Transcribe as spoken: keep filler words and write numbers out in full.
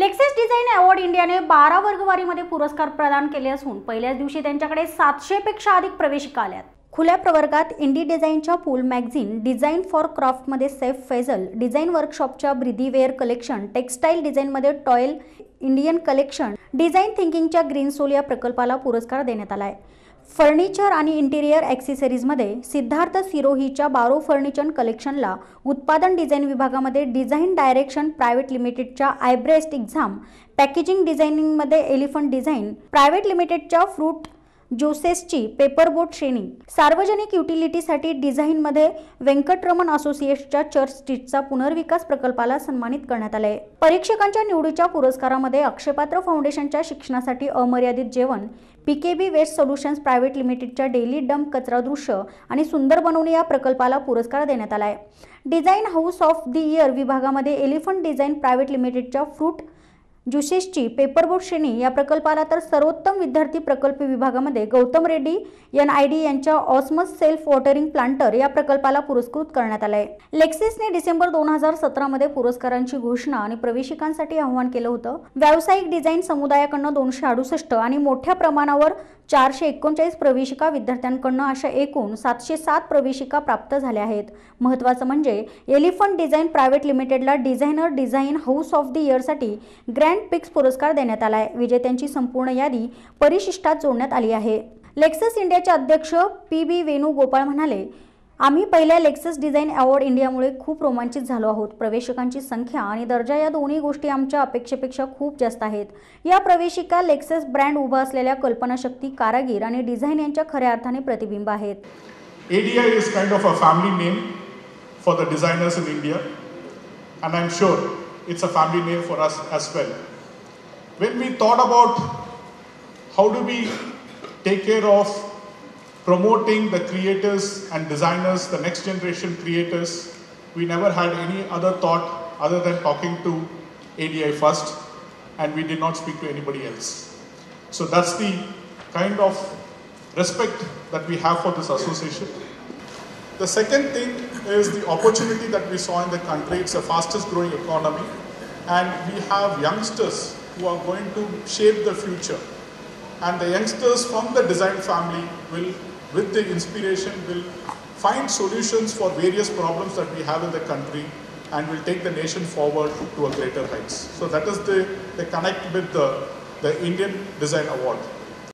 Lexus design award इंडियाने बारा वर्गवारीमध्ये पुरस्कार प्रदान केले असून पहिल्याच दिवशी त्यांच्याकडे सातशे पेक्षा अधिक प्रवेशिका आल्यात। खुल्या प्रवर्गात इंडी डिझाइनच्या पूल मॅगझिन, डिझाइन फॉर क्राफ्टमध्ये सैफ फैजल, डिझाइन वर्कशॉपच्या ब्रिदी वेअर कलेक्शन, टेक्सटाईल डिझाइनमध्ये टॉयल इंडियन कलेक्शन, डिझाइन थिंकिंगच्या ग्रीन सोल या प्रकल्पाला पुरस्कार देण्यात आला आहे। फर्निचर आणि इंटिरियर ॲक्सेसरीजमध्ये सिद्धार्थ सिरोहीच्या बारो फर्निचर कलेक्शनला, उत्पादन डिझाइन विभागामध्ये डिझाइन डायरेक्शन प्रायव्हेट लिमिटेडच्या आयब्रेस्ट एक्झाम, पॅकेजिंग डिझायनिंगमध्ये एलिफंट डिझाइन प्रायव्हेट लिमिटेडच्या फ्रूट ज्युसेसची पेपरबोट श्रेणी, सार्वजनिक युटिलिटीसाठी डिझाइनमध्ये व्यंकटरमण असोसिएट्सच्या चर्च स्ट्रीटचा पुनर्विकास प्रकल्पाला सन्मानित करण्यात आले। परीक्षकांच्या निवडीच्या पुरस्कारामध्ये अक्षयपात्र फाउंडेशनच्या शिक्षणासाठी अमर्यादित जेवण, पीकेबी वेस्ट सोल्युशन्स प्रायव्हेट लिमिटेडच्या डेली डंप कचरा दृश्य आणि सुंदर बनवणे या प्रकल्पाला पुरस्कार देण्यात आला आहे। Design house of the year विभागामध्ये एलिफंट डिझाइन प्रायव्हेट लिमिटेडच्या फ्रूट ज्युसेसची पेपरबोट श्रेणी या प्रकल्पाला, तर सर्वोत्तम विद्यार्थी प्रकल्प विभागामध्ये Gautam Reddy N I D यांच्या ऑस्मस सेल्फ वॉटरिंग प्लांटर या प्रकल्पाला पुरस्कृत करण्यात आले आहे। लेक्सिसने डिसेंबर दोन हजार सतरा मध्ये पुरस्कारांची घोषणा आणि प्रवेशिकांसाठी आवाहन केलं होतं। व्यावसायिक डिझाइन समुदायाकडून दोनशे अडुसष्ट आणि मोठ्या प्रमाणावर चारशे एकोणचाळीस प्रवेशिका विद्यार्थ्यांकडून अशा एकूण सातशे सात प्रवेशिका प्राप्त झाल्या आहेत। महत्त्वाचं म्हणजे एलिफंट डिझाइन प्रायव्हेट लिमिटेडला designer design house of the इयरसाठी ग्रँड पिक्स पुरस्कार देण्यात आला आहे। विजेत्यांची संपूर्ण यादी परिशिष्टात जोडण्यात आली आहे। लेक्सस इंडियाचे अध्यक्ष पी बी वेणुगोपाळ म्हणाले, आम्ही पहिल्या लेक्सस डिझाइन अवॉर्ड इंडियामुळे खूप रोमांचित झालो आहोत। प्रवेशिकांची संख्या आणि दर्जा या दोन्ही गोष्टी आमच्या अपेक्षेपेक्षा खूप जास्त आहेत। या प्रवेशिका लेक्सस ब्रँड उभा असलेल्या कल्पनाशक्ती, कारागीर आणि डिझाइन यांच्या खऱ्या अर्थाने प्रतिबिंब आहेत। A D I is kind of a family name for the designers in India, and I'm sure it's a family name for us as well. When we thought about how do we take care of promoting the creators and designers, the next generation creators, we never had any other thought other than talking to A D I first, and we did not speak to anybody else. So that's the kind of respect that we have for this association. The second thing is the opportunity that we saw in the country. It's the fastest growing economy, and we have youngsters who are going to shape the future. And the youngsters from the design family will, with the inspiration, will find solutions for various problems that we have in the country and will take the nation forward to a greater heights. So that is the, the connect with the, the Indian Design Award.